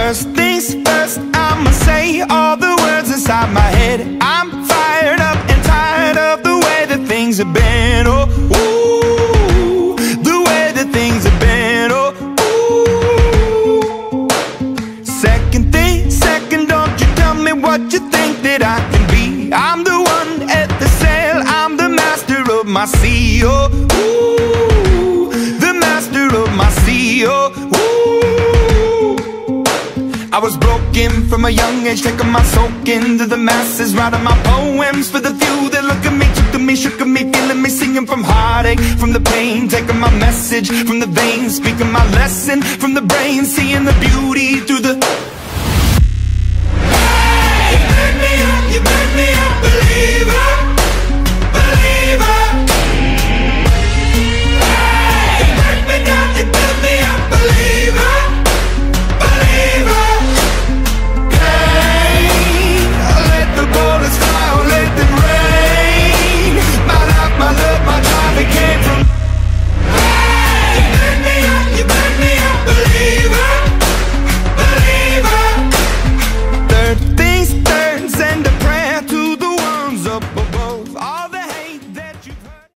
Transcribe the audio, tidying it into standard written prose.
First things first, I'ma say all the words inside my head. I'm fired up and tired of the way that things have been. Oh, ooh, the way that things have been. Oh, ooh. Second thing, second, don't you tell me what you think that I can be. I'm the one at the sail, I'm the master of my sea. Oh, ooh, the master of my sea. Oh, ooh. I was broken from a young age, taking my soak into the masses, writing my poems for the few that look at me, took to me, shook at me, feeling me, singing from heartache, from the pain, taking my message from the veins, speaking my lesson from the brain, seeing the beauty through the